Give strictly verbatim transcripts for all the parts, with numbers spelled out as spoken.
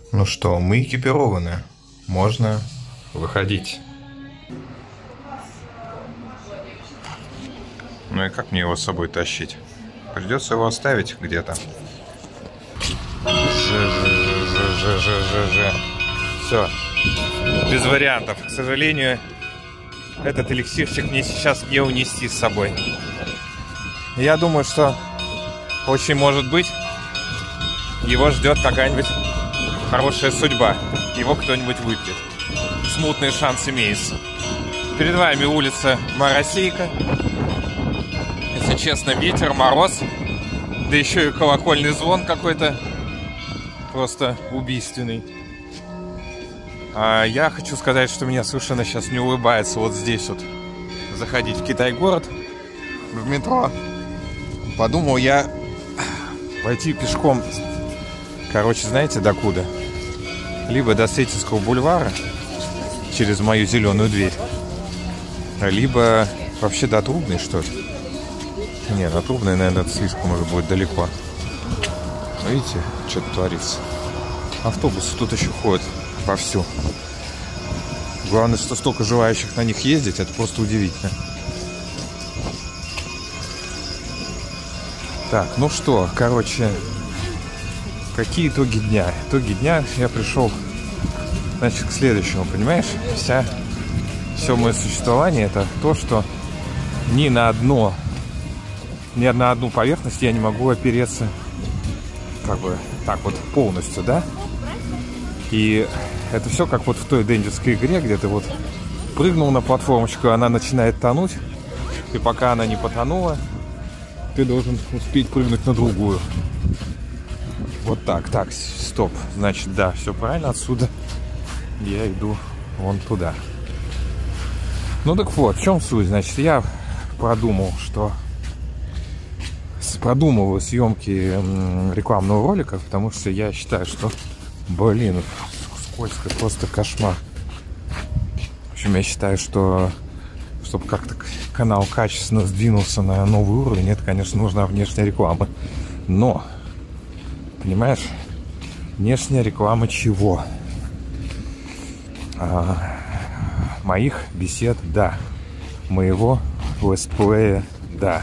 Ну что, мы экипированы. Можно выходить. Ну и как мне его с собой тащить? Придется его оставить где-то. Ж-ж-ж-ж-ж-ж-ж. Все. Без вариантов. К сожалению, этот эликсирчик мне сейчас не унести с собой. Я думаю, что очень может быть, его ждет какая-нибудь хорошая судьба. Его кто-нибудь выпьет. Смутный шанс имеется. Перед вами улица Моросейка. Если честно, ветер, мороз. Да еще и колокольный звон какой-то. Просто убийственный. А я хочу сказать, что меня совершенно сейчас не улыбается вот здесь вот заходить в Китай-город, в метро. Подумал я пойти пешком, короче, знаете, докуда? Либо до Сретенского бульвара через мою зеленую дверь, либо вообще до Трубной, что ли. Не, до Трубной, наверное, это слишком уже будет далеко. Видите, что-то творится. Автобусы тут еще ходят вовсю. Главное, что столько желающих на них ездить, это просто удивительно. Так, ну что, короче, какие итоги дня? Итоги дня я пришел, значит, к следующему, понимаешь? Вся, все мое существование это то, что ни на одно, ни на одну поверхность я не могу опереться, как бы так вот полностью, да? И это все как вот в той дендерской игре, где ты вот прыгнул на платформочку, она начинает тонуть, и пока она не потонула, ты должен успеть прыгнуть на другую. Вот так, так, стоп. Значит, да, все правильно. Отсюда я иду вон туда. Ну так вот, в чем суть? Значит, я продумал, что продумываю съемки рекламного ролика, потому что я считаю, что, блин, скользко, просто кошмар. В общем, я считаю, что чтобы как-то канал качественно сдвинулся на новый уровень, это, конечно, нужна внешняя реклама. Но, понимаешь, внешняя реклама чего? А, моих бесед, да. Моего летсплея, да.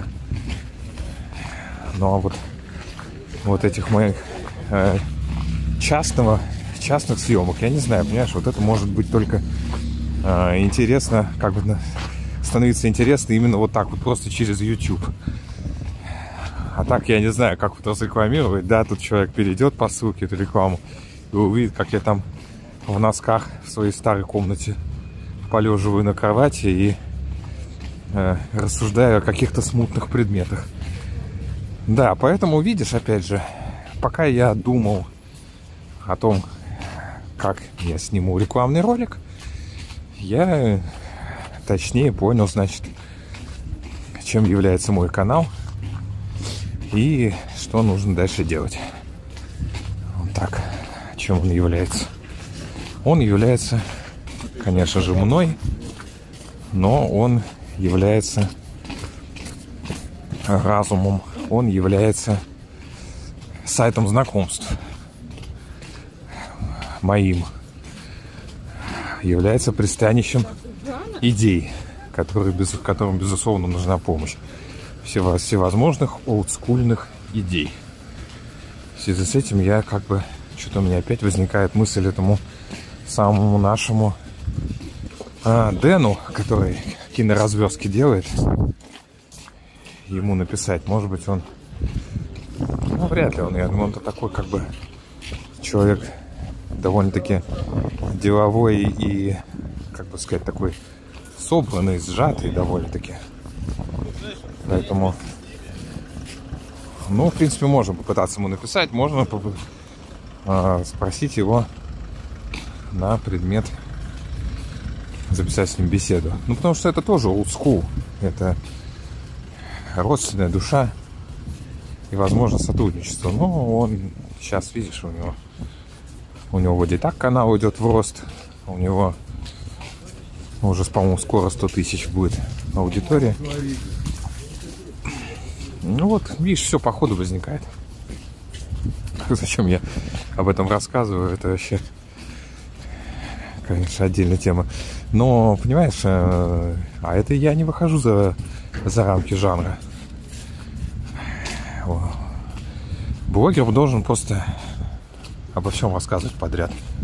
Но вот, вот этих моих э, частного, частных съемок, я не знаю, понимаешь, вот это может быть только э, интересно, как бы становится интересно именно вот так вот, просто через YouTube. А так я не знаю, как вот разрекламировать. Да, тут человек перейдет по ссылке эту рекламу и увидит, как я там в носках в своей старой комнате полеживаю на кровати и э, рассуждаю о каких-то смутных предметах. Да, поэтому, видишь, опять же, пока я думал о том, как я сниму рекламный ролик, я точнее понял, значит, чем является мой канал и что нужно дальше делать. Вот так, чем он является. Он является, конечно же, мной, но он является разумом, он является сайтом знакомств моим, является пристанищем идей, которые, без, которым, безусловно, нужна помощь. Все, всевозможных олдскульных идей. В связи с этим я как бы... Что-то у меня опять возникает мысль этому самому нашему а, Дэну, который киноразвёзки делает, ему написать. Может быть, он... Ну, вряд ли он. Я думаю, он-то такой как бы человек довольно-таки деловой и, как бы сказать, такой собранный, сжатый довольно-таки. Поэтому, ну, в принципе, можно попытаться ему написать, можно поп- э, спросить его на предмет записать с ним беседу. Ну, потому что это тоже old school, это родственная душа и, возможно, сотрудничество. Но он сейчас, видишь, у него у него вроде так канал идет в рост, у него уже, по-моему, скоро сто тысяч будет аудитория. Ну вот, видишь, все по ходу возникает. Зачем я об этом рассказываю, это вообще, конечно, отдельная тема. Но, понимаешь, а это я не выхожу за, за рамки жанра. Блогер должен просто обо всем рассказывать подряд.